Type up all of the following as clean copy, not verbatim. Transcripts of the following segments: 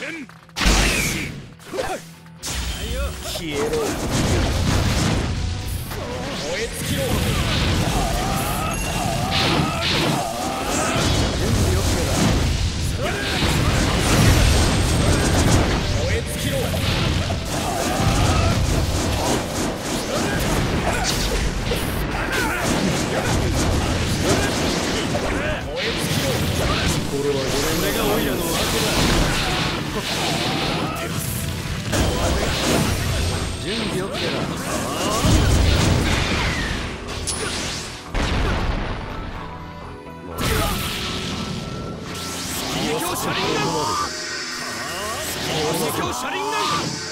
消えろ。燃え尽きろ。準備 OK だ。燃え尽きろ。これは俺がオイラの後だ。準備 OK だ。車輪ガン。車輪ガン。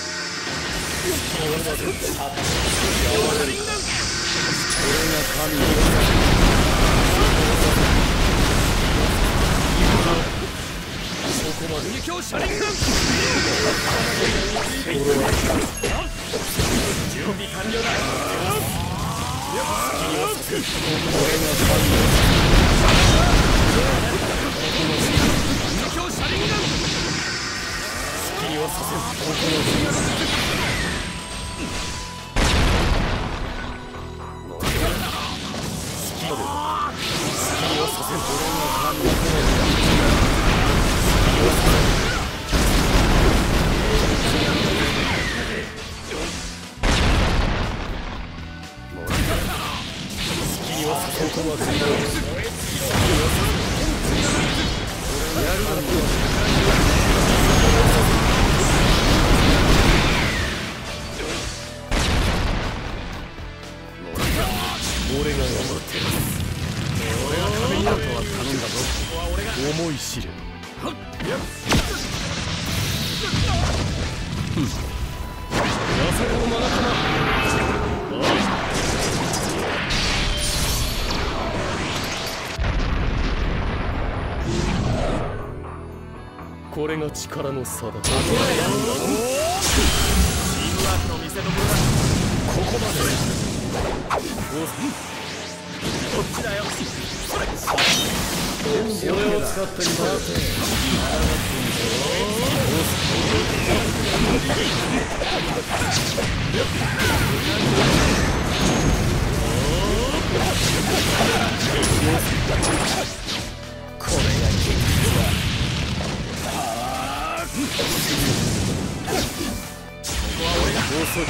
俺が神だ。そこまで。車輪ガン。準備完了だ。俺が神だ。をさせる。思い知れ。これが力の差だ。チームワークの見せ所だ。ここまで。こっちだよ。それを使ってみた。これが現実だ。ここは俺が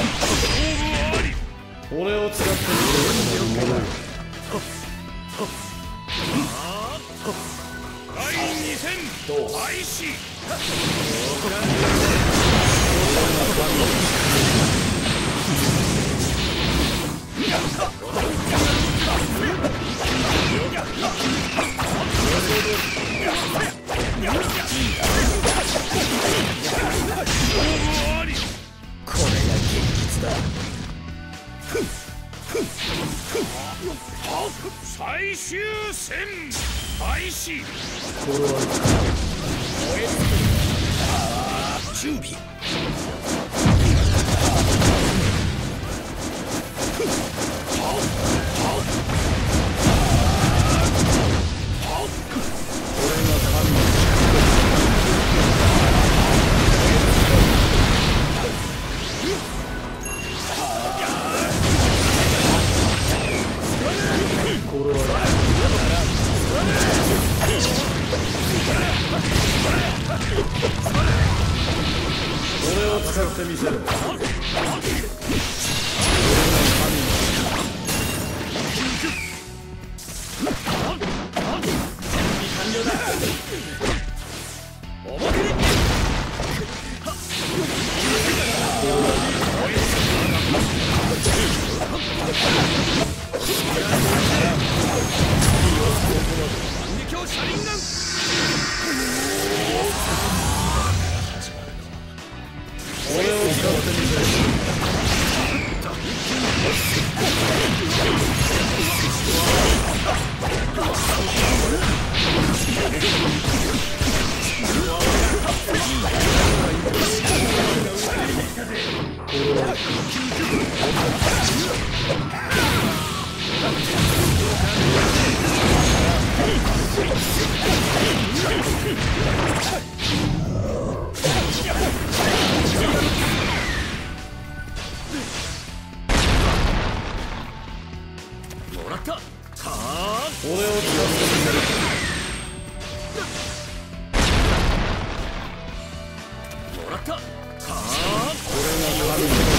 俺を使ってみる。第2戦開始。これが現実だ。最終戦開始。これは燃え尽きる。準備。俺を使ってみせる。俺を使ってみせる。 ったかーこれを使ってみせる。 もらったかーこれが神の